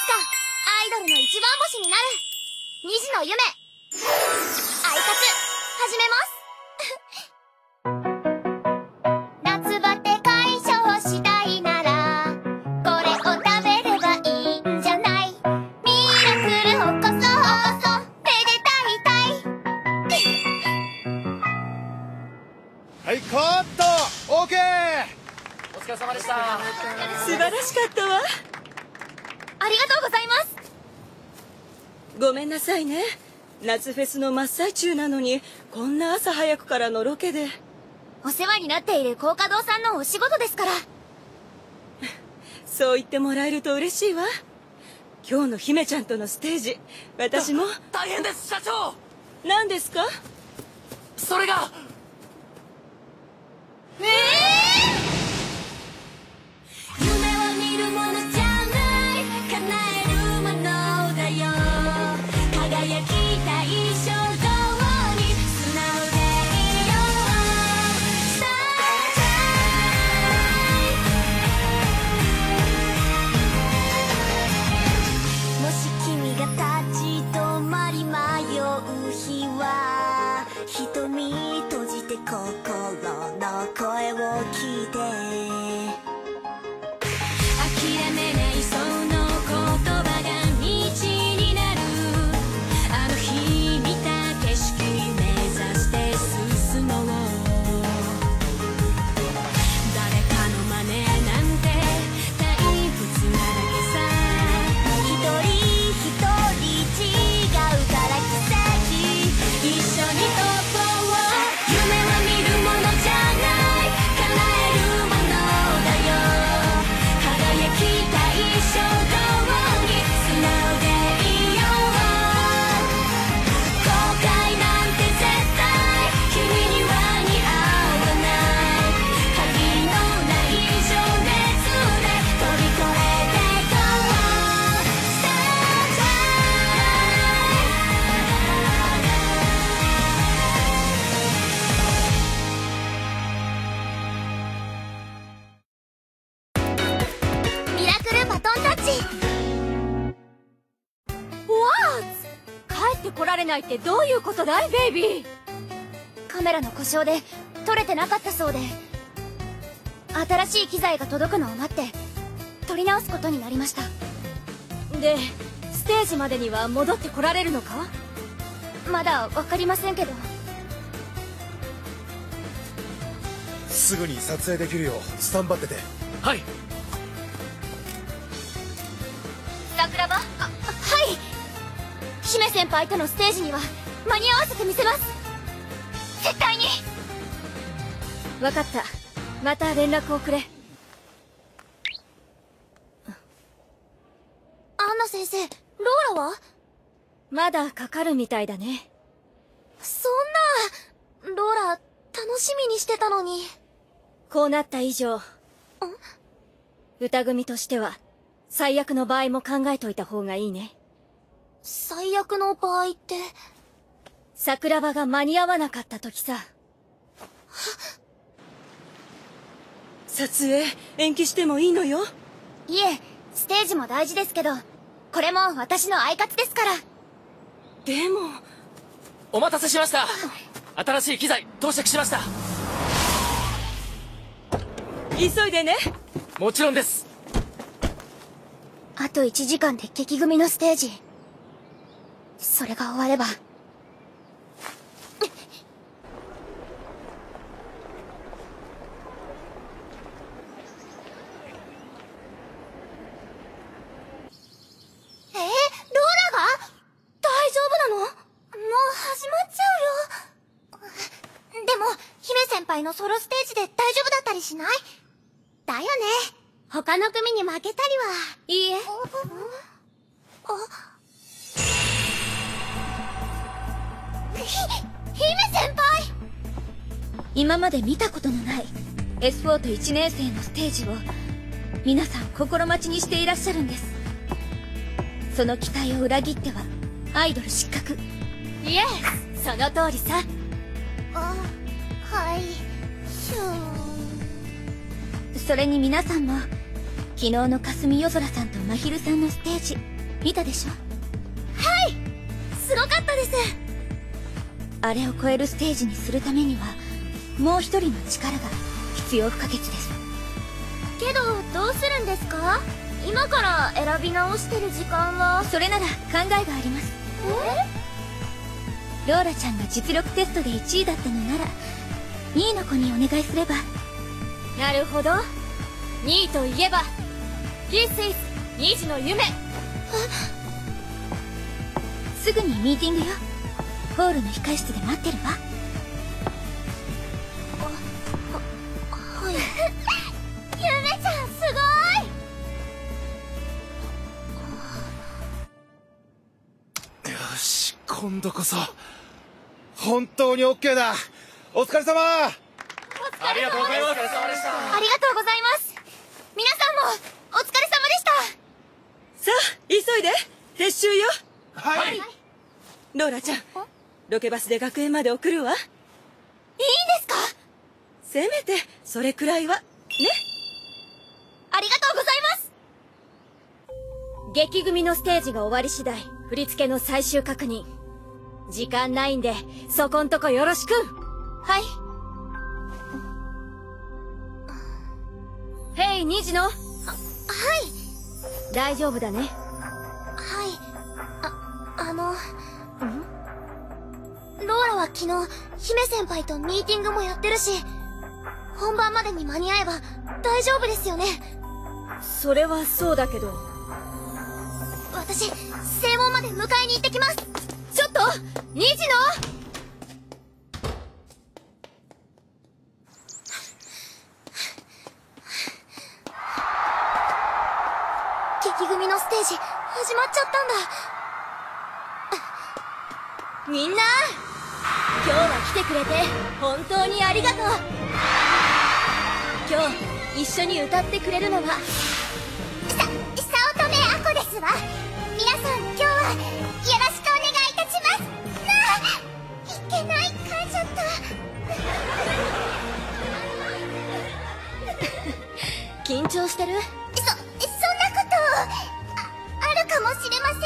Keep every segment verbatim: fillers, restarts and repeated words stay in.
つかアイドルの一番星になるにじの夢アイカツ始めます夏バテ解消したいならこれを食べればいいんじゃないミラクルをこそこそめでたいたいはいカット オーケー。 お疲れ様でした。 素晴らしかったわ。 ありがとうございます。 ごめんなさいね。夏フェスの真っ最中なのにこんな朝早くからのロケで。 お世話になっている高華堂さんのお仕事ですから。 そう言ってもらえると嬉しいわ。今日の姫ちゃんとのステージ、私も。 大変です、社長。 何ですか？ それが。 ええー来られないってどういうことだいベイビー。 カメラの故障で撮れてなかったそうで、新しい機材が届くのを待って撮り直すことになりました。 でステージまでには戻ってこられるのか？ まだ分かりませんけど。 すぐに撮影できるようスタンバってて。 はい。 桜庭、あ、はい。姫先輩とのステージには間に合わせてみせます。絶対に。 分かった。また連絡をくれ。 アンナ先生、ローラは？ まだかかるみたいだね。 そんな、ローラ楽しみにしてたのに。 こうなった以上、歌組としては最悪の場合も考えといた方がいいね。 最悪の場合って？ 桜庭が間に合わなかった時さ。 撮影延期してもいいのよ。 いえ、ステージも大事ですけど、これも私のアイカツですから。 でも。 お待たせしました。新しい機材到着しました。 急いでね。 もちろんです。 あといちじかんで激組のステージ。それが終われば。えー、ローラが？大丈夫なの？もう始まっちゃうよ。でも、姫先輩のソロステージで大丈夫だったりしない？だよね。他の組に負けたりは。 いいえ。 あ、ひ、姫先輩！ 今まで見たことのない エスフォー といちねん生のステージを皆さん心待ちにしていらっしゃるんです。その期待を裏切ってはアイドル失格。 イエス、その通りさ。あ、はい、しゅー。 それに皆さんも昨日の霞夜空さんと真昼さんのステージ見たでしょ？ はい、すごかったです。 あれを超えるステージにするためにはもう一人の力が必要不可欠です。 けどどうするんですか？今から選び直してる時間は。 それなら考えがあります。ローラちゃんが実力テストでいちいだったのならにいの子にお願いすれば。 なるほど。にいといえば This is にじの夢。 すぐにミーティングよ。ホールの控室で待ってるわ。 はい。夢ちゃんすごよし、今度こそ本当に OK だ。お疲れ様。 ありがとうございます。お疲れ様でした。 い。ありがとうございます。皆さんもお疲れ様でした。 さあ急いで、撤収よ。 はい、 ローラちゃん、ロケバスで学園まで送るわ。 いいんですか？ せめてそれくらいはね。 ありがとうございます。 劇組のステージが終わり次第振り付けの最終確認。時間ないんでそこんとこよろしく。 はい。 ヘイにじの。 はい。 大丈夫だね。 はい。あ、あの。ローラは昨日、姫先輩とミーティングもやってるし、本番までに間に合えば大丈夫ですよね。 それはそうだけど。 私、正門まで迎えに行ってきます。 ちょっとにじの。 劇組のステージ、始まっちゃったんだ。 みんな今日は来てくれて本当にありがとう。今日一緒に歌ってくれるのはさ、早乙女あこですわ。皆さん今日はよろしくお願いいたします。なあ、いけない、噛んじゃった。 緊張してる？ そ、そんなことあ、あるかもしれません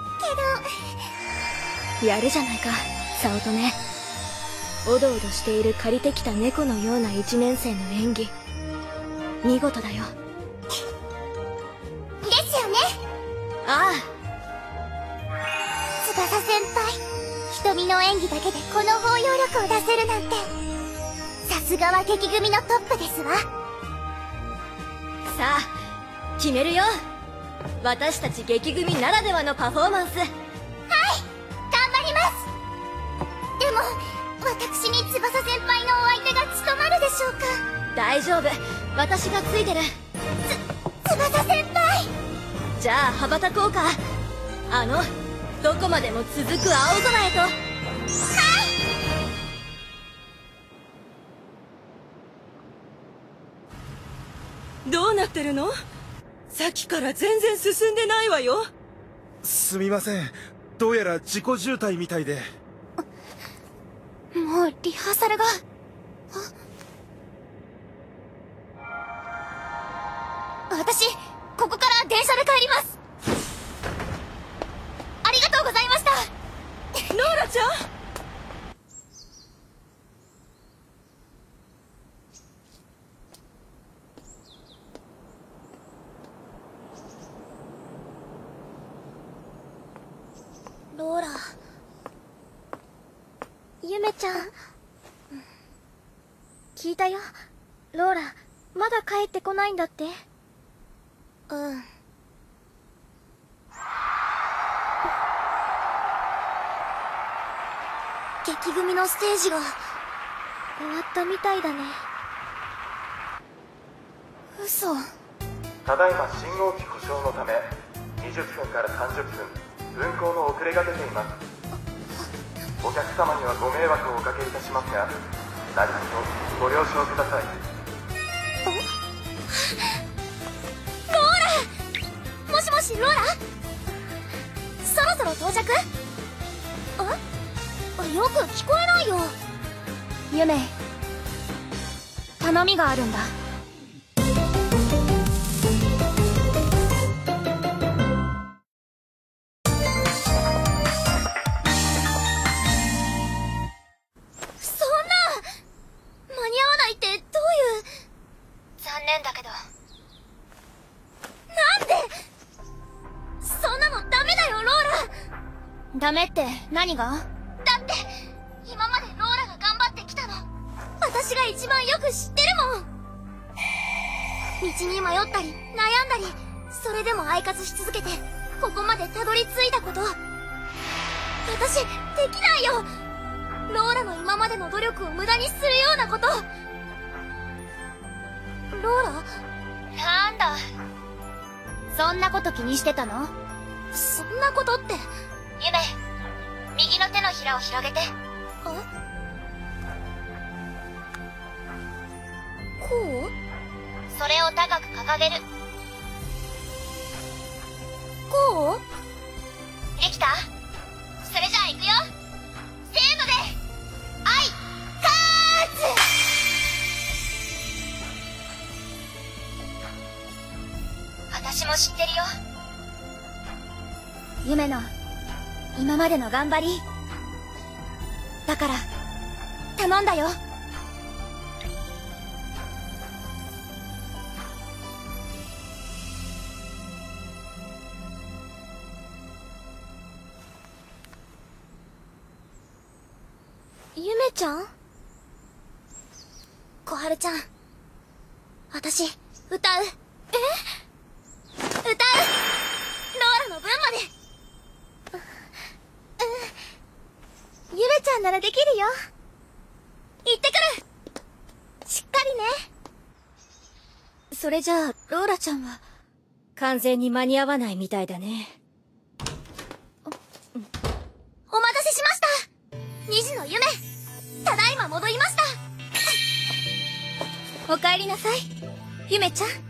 けど。 やるじゃないか、早乙女。おどおどしている借りてきた猫のようないちねん生の演技、見事だよ。 ですよね。 ああ、 翼先輩、瞳の演技だけでこの包容力を出せるなんて、さすがは劇組のトップですわ。 さあ決めるよ。私たち劇組ならではのパフォーマンス。 はい、頑張ります。でも私に翼先輩のお相手が務まるでしょうか？ 大丈夫、私がついてる。 つ、翼先輩。 じゃあ羽ばたこうか。あのどこまでも続く青空へと。 はい。 どうなってるの？さっきから全然進んでないわよ。 すみません。どうやら自己渋滞みたいで。 もうリハーサルが。私、ここから電車で帰ります。ありがとうございました。 ローラちゃん。 ローラ、ゆめちゃん、聞いたよ。ローラ、まだ帰ってこないんだって。うん。劇組のステージが終わったみたいだね。嘘。 ただいま信号機故障のためにじゅっぷんからさんじゅっぷん運行の遅れが出ています。お客様にはご迷惑をおかけいたしますが、何卒ご了承ください。 ローラ、もしもしローラ、そろそろ到着？え？よく聞こえないよ。 ゆめ、頼みがあるんだ。 ダメって何が？だって今までローラが頑張ってきたの私が一番よく知ってるもん。道に迷ったり悩んだり、それでもアイカツし続けてここまでたどり着いたこと、私できないよ。ローラの今までの努力を無駄にするようなこと。ローラ？なんだ、そんなこと気にしてたの？そんなことって。ゆめ、右の手のひらを広げて。あ？こう？それを高く掲げる。こう？できた？それじゃあ行くよ。せーので、アイカーツ！私も知ってるよ。夢の今までの頑張りだから頼んだよ。ゆめちゃん？小春ちゃん、私歌う。え？歌う！ローラの分まで。ゆめちゃんならできるよ。行ってくる。しっかりね。 それじゃあローラちゃんは完全に間に合わないみたいだね。 お待たせしました。虹の夢、ただいま戻りました。 おかえりなさい、ゆめちゃん。 はい。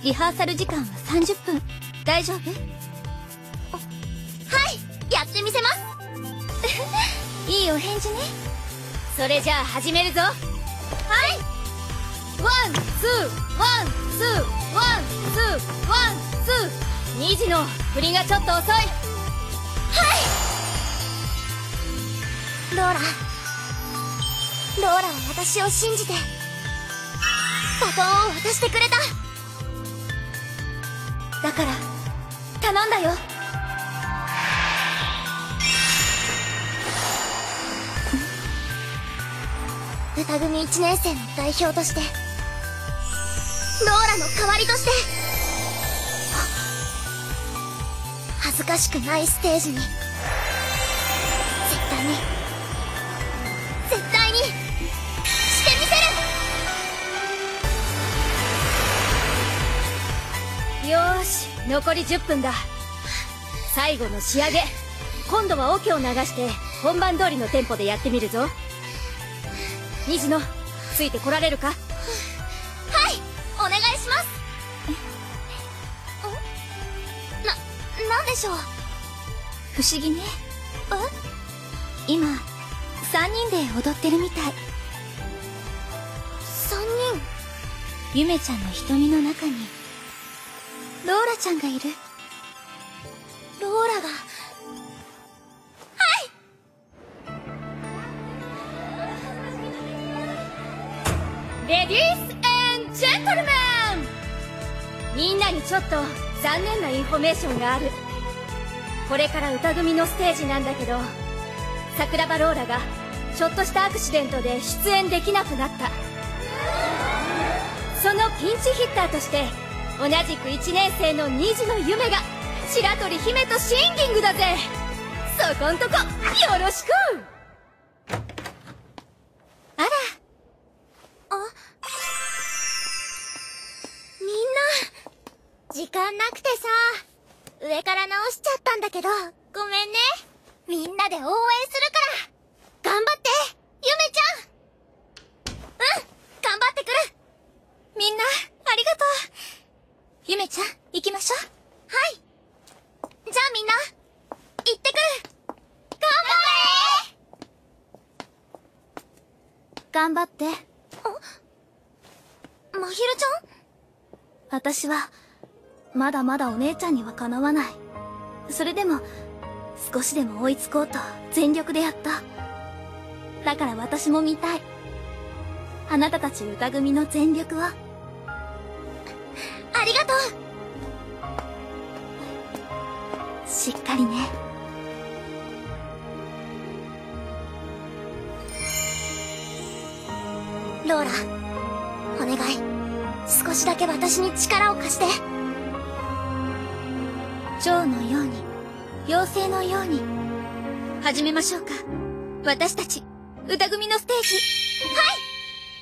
リハーサル時間はさんじゅっぷん。大丈夫？ はい、やってみせます。 いいお返事ね。 それじゃあ始めるぞ。 はい。 ワンツーワンツーワンツーワンツー。虹の振りがちょっと遅い。 はい。ローラ、ローラは私を信じてバトンを渡してくれた。だから頼んだよ。歌組いちねん生の代表として、ローラの代わりとして、恥ずかしくないステージに絶対に絶対にしてみせる。 よーし、残りじゅっぷんだ。最後の仕上げ、今度はオケを流して本番通りのテンポでやってみるぞ。虹野、ついてこられるか？はい、 お願いします。な、なんでしょう。 不思議ね。今さんにんで踊ってるみたい。 さんにん？ ゆめちゃんの瞳の中にローラちゃんがいる。 ローラが、 レディース&ジェントルメン、みんなにちょっと残念なインフォメーションがある。これから歌組のステージなんだけど、桜庭ローラがちょっとしたアクシデントで出演できなくなった。そのピンチヒッターとして同じくいちねん生の虹の夢が白鳥姫とシンギングだぜ。そこんとこよろしく。 あら、 みんな、時間なくてさ、上から直しちゃったんだけど、ごめんね。みんなで応援するから、頑張って、ゆめちゃん。うん、頑張ってくる。 みんなありがとう。ゆめちゃん、行きましょう。 はい。じゃあみんな、行ってくる。頑頑張って。 張れ。あ、まひるちゃん？ 私はまだまだお姉ちゃんにはかなわない。それでも少しでも追いつこうと全力でやった。だから私も見たい、あなたたち歌組の全力を。 ありがとう。 ししっかりね。ローラ、お願い、少しだけ私に力を貸して。 蝶のように、妖精のように。始めましょうか、私たち歌組のステージ。はい。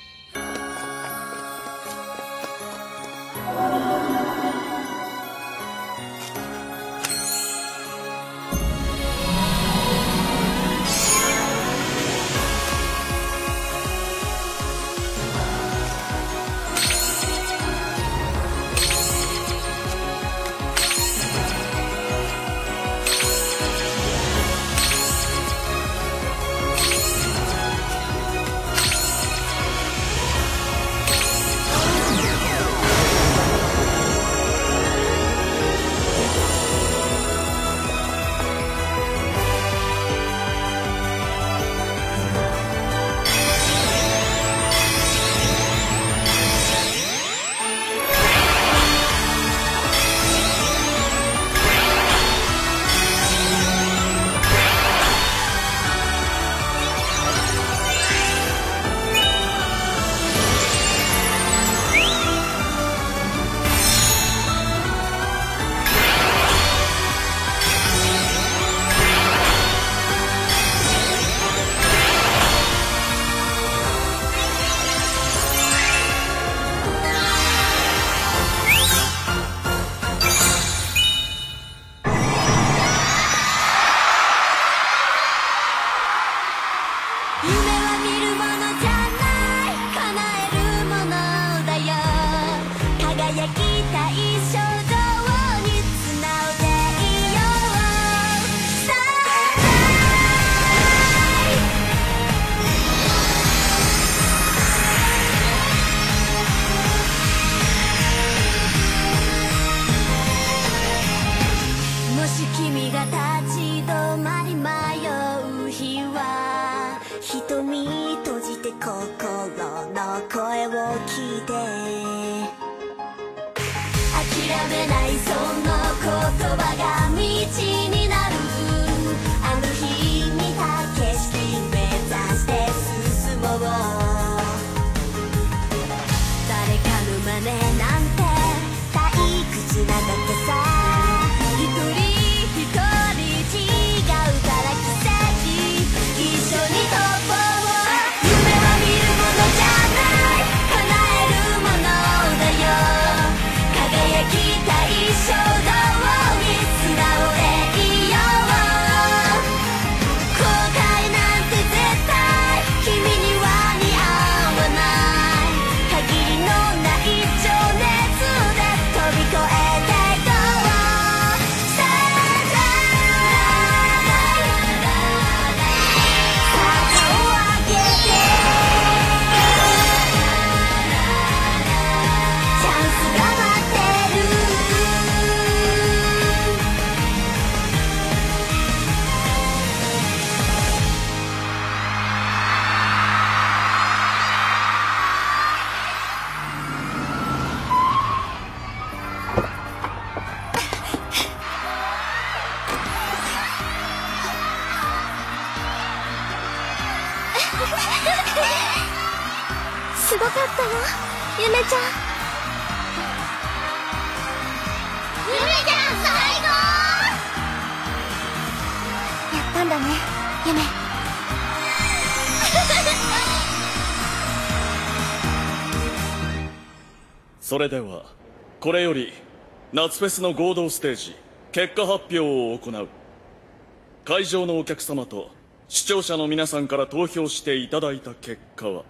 すごかったよ、ゆめちゃん。ゆめちゃん最高。やったんだね、ゆめ。 それではこれより夏フェスの合同ステージ結果発表を行う。会場のお客様と視聴者の皆さんから投票していただいた結果は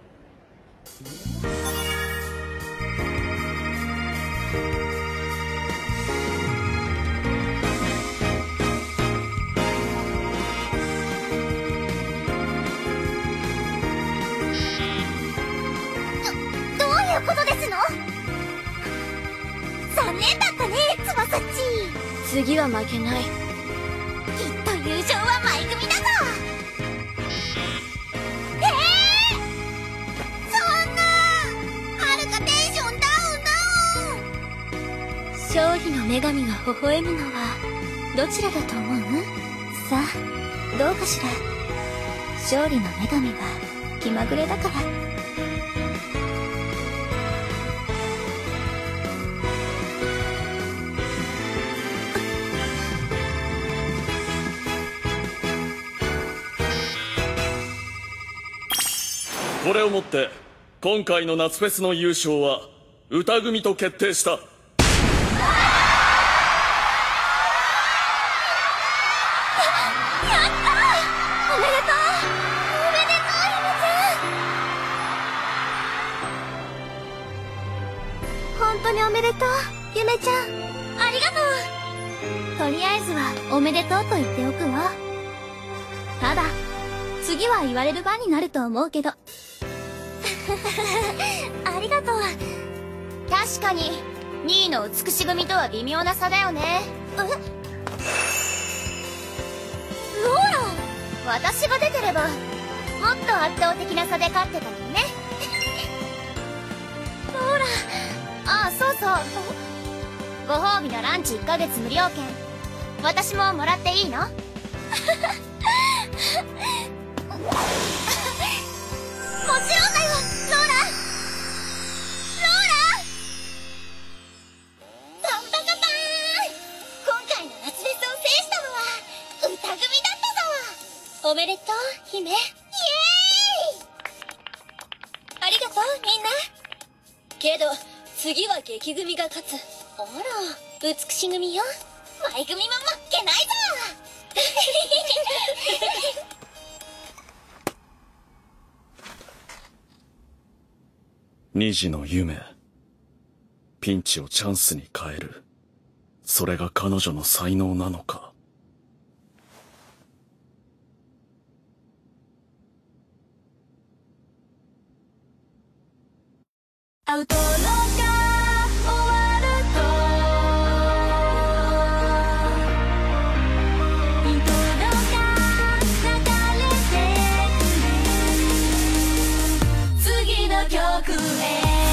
ど、どういうことですの？残念だったね、つばさっち。 次は負けない。 きっと優勝は舞組だぞ。ええー、そんな、はるかテンションダウンダウン。 勝利の女神が微笑むのはどちらだと思う？さあ、どうかしら。勝利の女神は気まぐれだから。 これをもって今回の夏フェスの優勝は歌組と決定した。 本当におめでとう、ゆめちゃん。ありがとう。とりあえずはおめでとうと言っておくわ。ただ次は言われる番になると思うけど。ありがとう。確かににいの美し組とは微妙な差だよね。え、ローラ、私が出てればもっと圧倒的な差で勝ってたのにね。ローラ、ああ、そうそう、ご褒美のランチいっかげつ無料券、私ももらっていいの？もちろんだよ、ローラ。ローラ、パンパカパーン。今回の夏フェスを制したのは歌組だったぞ。おめでとう、姫。イエーイ。ありがとう、みんな。 けど次は激組が勝つ。 あら、美し組よ。舞組も負けないぞ。 虹の夢、ピンチをチャンスに変える、それが彼女の才能なのか。 アウトローが終わるとイントロが流れてくる、次の曲へ。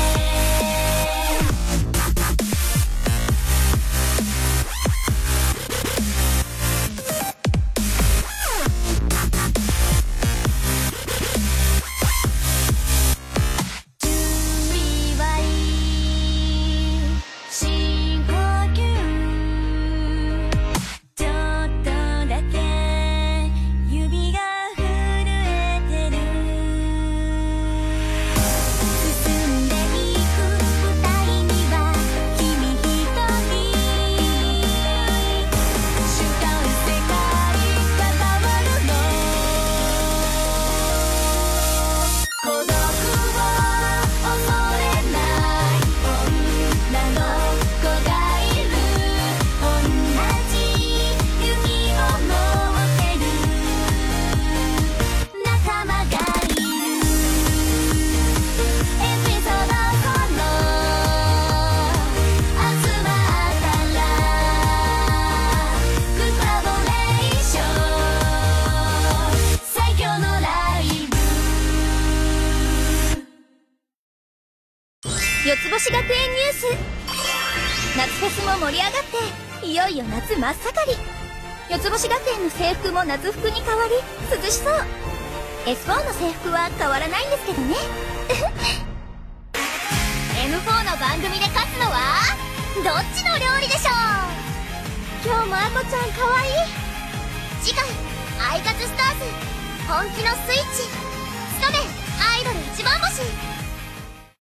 四つ星学園ニュース。夏フェスも盛り上がっていよいよ夏真っ盛り。四つ星学園の制服も夏服に変わり涼しそう。 エスフォー の制服は変わらないんですけどね。エムフォー の番組で勝つのはどっちの料理でしょう。今日もあこちゃんかわいい。次回アイカツスターズ本気のスイッチ、務めアイドル一番星。